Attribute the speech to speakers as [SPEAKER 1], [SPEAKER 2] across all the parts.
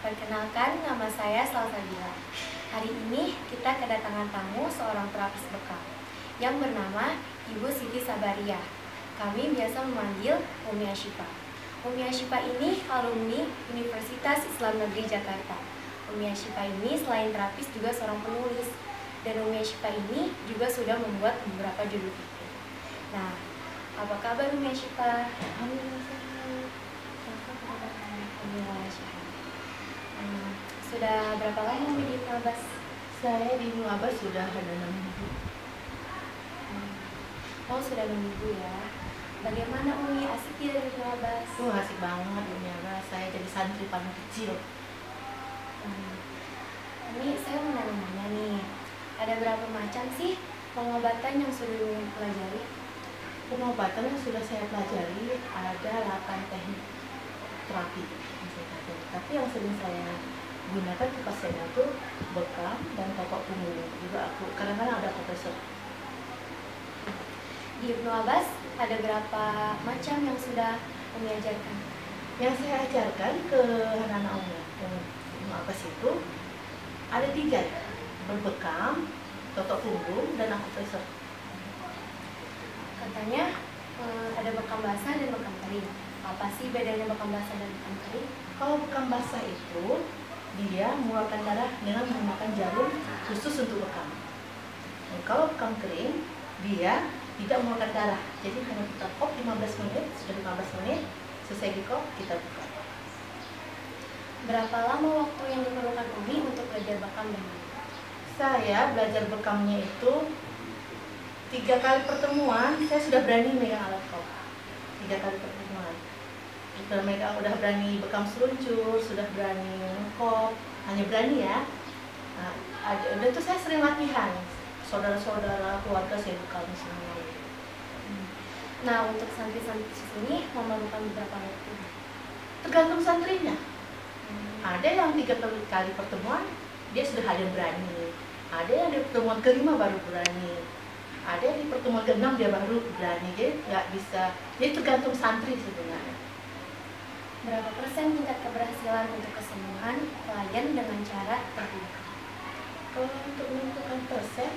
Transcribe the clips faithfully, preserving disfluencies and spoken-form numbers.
[SPEAKER 1] Perkenalkan, nama saya Salsabila. Hari ini kita kedatangan tamu seorang terapis bekam yang bernama Ibu Siti Sabaria. Kami biasa memanggil Umi Ashifa. Umi Ashifa ini alumni Universitas Islam Negeri Jakarta. Umi Ashifa ini selain terapis juga seorang penulis. Dan Umi Ashifa ini juga sudah membuat beberapa judul buku. Nah, apa kabar Umi Ashifa?
[SPEAKER 2] Alhamdulillah sehat.
[SPEAKER 1] Alhamdulillah sehat. Hmm, sudah berapa lama Umi di Ibnu
[SPEAKER 2] Saya di Ibnu Abbas sudah ada enam minggu.
[SPEAKER 1] Hmm. Oh, sudah enam minggu ya. Bagaimana Umi, asik ya di Ibnu Abbas?
[SPEAKER 2] Oh, asik banget di Ibnu Abbas. Saya jadi santri paling kecil.
[SPEAKER 1] Hmm. Umi, saya mau nanya-nanya nih. Ada berapa macam sih pengobatan yang sudah Umi pelajari?
[SPEAKER 2] Pengobatan yang sudah saya pelajari ada delapan teknik terapi yang saya pelajari. Tapi yang sering saya gunakan ke pasien itu bekam dan totok punggung. Juga aku kadang-kadang ada kompresor.
[SPEAKER 1] Di Ibnu Abbas ada berapa macam yang sudah Umi ajarkan?
[SPEAKER 2] Yang saya ajarkan ke anak-anak umum Ibnu Abbas itu ada tiga, berbekam, totok punggung, dan akupresur.
[SPEAKER 1] Katanya eh, ada bekam basah dan bekam kering. Apa sih bedanya bekam basah dan bekam kering?
[SPEAKER 2] Kalau bekam basah itu dia mengeluarkan darah dengan menggunakan jarum khusus untuk bekam. Dan kalau bekam kering dia tidak mengeluarkan darah. Jadi hanya kita kop lima belas menit, sudah lima belas menit selesai di kop kita buka.
[SPEAKER 1] Berapa lama waktu yang diperlukan Umi untuk belajar bekam dan kering?
[SPEAKER 2] Saya belajar bekamnya itu tiga kali pertemuan saya sudah berani megang alat kop. Tiga kali pertemuan. Sudah megang, udah berani bekam seluncur, sudah berani kop, hanya berani ya. Nah, ada, udah tuh saya sering latihan. Saudara-saudara, keluarga saya bekam semua.
[SPEAKER 1] Hmm. Nah, untuk santri-santri di sini mau bekam berapa waktu?
[SPEAKER 2] Tergantung santrinya.
[SPEAKER 1] Hmm.
[SPEAKER 2] Ada yang tiga kali pertemuan dia sudah ada berani. Ada yang di pertemuan kelima baru berani. Ada yang di pertemuan keenam dia baru berani. Jadi nggak bisa. Jadi tergantung santri sebenarnya.
[SPEAKER 1] Berapa persen tingkat keberhasilan untuk kesembuhan klien dengan cara terapi bekam?
[SPEAKER 2] Kalau untuk menentukan persen,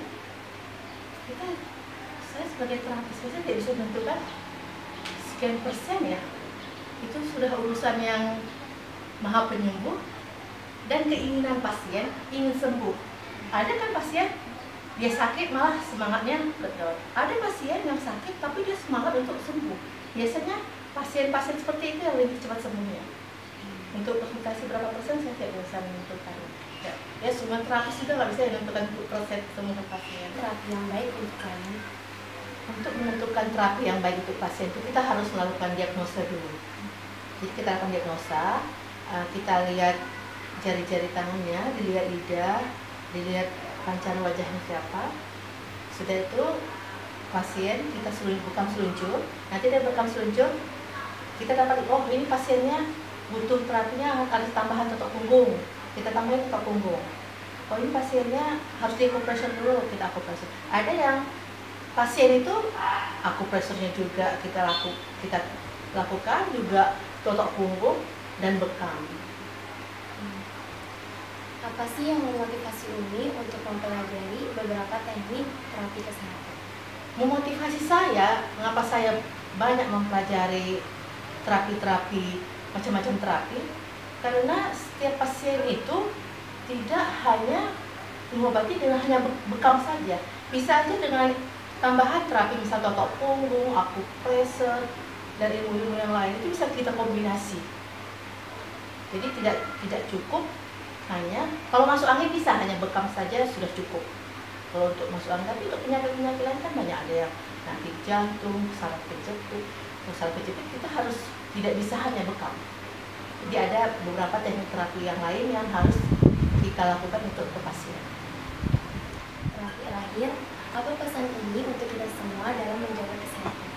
[SPEAKER 2] kita saya sebagai terapis saja tidak bisa menentukan sekian persen ya. Itu sudah urusan yang maha penyembuh dan keinginan pasien ingin sembuh. Ada kan pasien dia sakit malah semangatnya kedor. Ada pasien yang sakit tapi dia semangat untuk sembuh. Biasanya pasien-pasien seperti itu yang lebih cepat sembuhnya. Untuk persentase berapa persen saya tidak bisa menentukan. Ya, ya semua terapis juga nggak bisa menentukan persen semua pasien.
[SPEAKER 1] Terapi yang baik untuk klien.
[SPEAKER 2] Untuk menentukan terapi yang baik untuk pasien itu kita harus melakukan diagnosa dulu. Jadi kita lakukan diagnosa, kita lihat jari-jari tangannya, dilihat lidah, dilihat pancaran wajahnya siapa. Sudah itu pasien kita seluncur, bekam seluncur. Nanti dari bekam seluncur kita dapat, oh ini pasiennya butuh terapinya ada tambahan totok punggung, kita tambahin totok punggung. Oh ini pasiennya harus diakupresur dulu, kita akupresur. Ada yang pasien itu akupresurnya juga kita laku kita lakukan juga totok punggung dan bekam.
[SPEAKER 1] Hmm. Apa sih yang memotivasi Umi untuk mempelajari beberapa teknik terapi kesehatan?
[SPEAKER 2] Memotivasi saya, mengapa saya banyak mempelajari terapi-terapi, macam-macam terapi, karena setiap pasien itu tidak hanya mengobati dengan hanya bekam saja, bisa aja dengan tambahan terapi, misal totok punggung, akupresur, dan ilmu-ilmu yang lain itu bisa kita kombinasi. Jadi tidak tidak cukup hanya kalau masuk angin bisa hanya bekam saja sudah cukup. Kalau untuk masuk angin, tapi untuk penyakit-penyakit lain kan banyak, ada yang sakit jantung, saraf kejepit. Untuk saraf kejepit kita harus tidak bisa hanya bekam. Jadi ada beberapa teknik terapi yang lain yang harus kita lakukan untuk ke pasien.
[SPEAKER 1] Terakhir, apa pesan Umi untuk kita semua dalam menjaga kesehatan?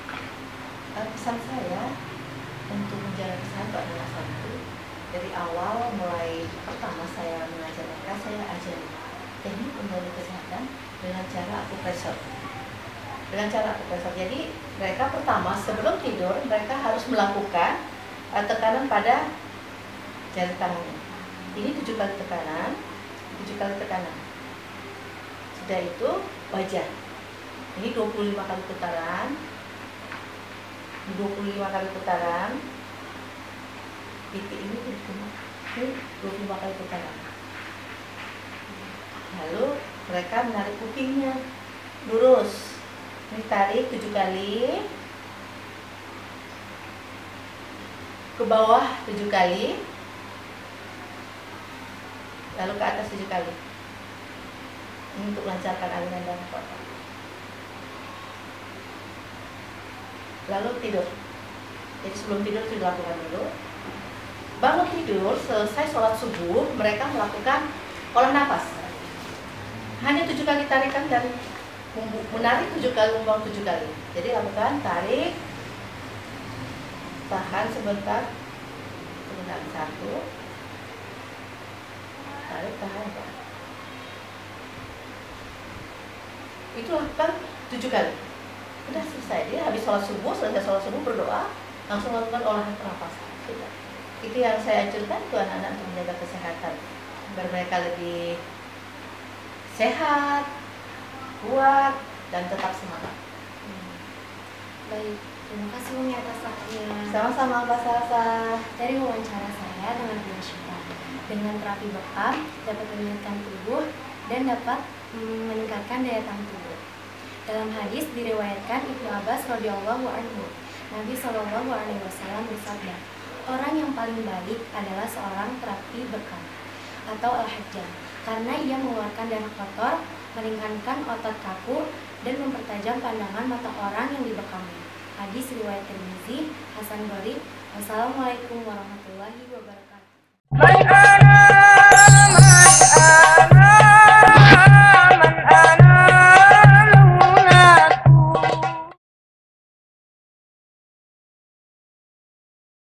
[SPEAKER 2] Pesan saya untuk menjaga kesehatan adalah satu, dari awal mulai pertama saya mengajar mereka, saya ajari teknik menjaga kesehatan dengan cara akupresur. Dengan cara akupresur. Jadi mereka pertama sebelum tidur mereka harus melakukan uh, tekanan pada jari tangannya. Ini tujuh kali tekanan, tujuh kali tekanan. Sudah itu wajah. Ini dua puluh lima kali putaran. dua puluh lima kali putaran. Titik ini dua puluh lima kali putaran. Lalu mereka menarik kupingnya lurus. Ini tarik tujuh kali. Ke bawah tujuh kali. Lalu ke atas tujuh kali. Ini untuk melancarkan aliran darah ke otak. Lalu tidur. Jadi sebelum tidur itu dilakukan dulu. Bangun tidur, selesai sholat subuh, mereka melakukan olah nafas. Hanya tujuh kali tarikan dan menarik tujuh kali, membuang tujuh kali. Jadi lakukan tarik, tahan sebentar, sebentar satu, tarik, tahan, tahan. Itu lakukan tujuh kali. Udah selesai, dia habis sholat subuh, selesai sholat subuh berdoa, langsung lakukan olah nafas. Sudah. Itu yang saya anjurkan ke anak-anak untuk menjaga kesehatan, agar mereka lebih sehat, kuat, dan tetap semangat.
[SPEAKER 1] Hmm. Baik, terima kasih Umi atas waktunya.
[SPEAKER 2] Sama-sama Mbak Salsa.
[SPEAKER 1] Dari wawancara saya dengan Bu Syifa, dengan terapi bekam dapat meningkatkan tubuh dan dapat mm, meningkatkan daya tahan tubuh. Dalam hadis diriwayatkan Ibnu Abbas radhiyallahu anhu, Nabi shallallahu alaihi wasallam bersabda, orang yang paling baik adalah seorang terapi bekam atau al-hajjam, karena ia mengeluarkan darah kotor, meringankan otot kaku, dan mempertajam pandangan mata orang yang dibekamnya. Hadis riwayat Tirmizi, Hasan Gharib. Wassalamualaikum warahmatullahi wabarakatuh.